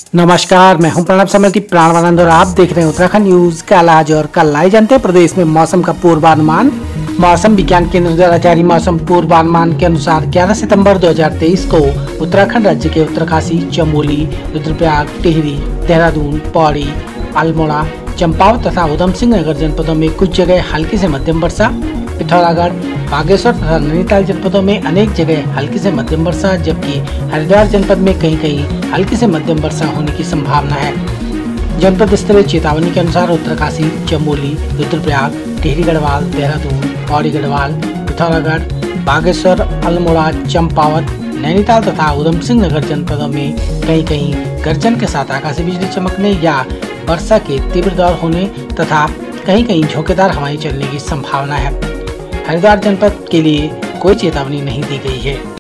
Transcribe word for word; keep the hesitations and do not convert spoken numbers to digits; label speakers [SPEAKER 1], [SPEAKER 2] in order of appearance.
[SPEAKER 1] नमस्कार, मैं हूं प्रणब समर्थी प्राणवानंद और आप देख रहे हैं उत्तराखंड न्यूज। कल आज और कल आए जानते हैं प्रदेश में मौसम का पूर्वानुमान। मौसम विज्ञान केंद्र द्वारा जारी मौसम पूर्वानुमान के अनुसार ग्यारह सितंबर दो हज़ार तेईस को उत्तराखंड राज्य के उत्तरकाशी, चमोली, रुद्रप्रयाग, टिहरी, देहरादून, पौड़ी, अल्मोड़ा, चंपावत तथा उधम सिंह नगर जनपदों में कुछ जगह हल्की से मध्यम वर्षा, पिथौरागढ़, बागेश्वर तथा नैनीताल जनपदों में अनेक जगह हल्की से मध्यम वर्षा, जबकि हरिद्वार जनपद में कहीं कहीं हल्की से मध्यम वर्षा होने की संभावना है। जनपद स्तरीय चेतावनी के अनुसार उत्तरकाशी, चमोली, रुद्रप्रयाग, टिहरी गढ़वाल, देहरादून, पौड़ी गढ़वाल, पिथौरागढ़, बागेश्वर, अल्मोड़ा, चंपावत, नैनीताल तथा उधम सिंह नगर जनपदों में कहीं कहीं गर्जन के साथ आकाशीय बिजली चमकने या वर्षा के तीव्र दौर होने तथा कहीं कहीं झोंकेदार हवाएं चलने की संभावना है। हरिद्वार जनपद के लिए कोई चेतावनी नहीं दी गई है।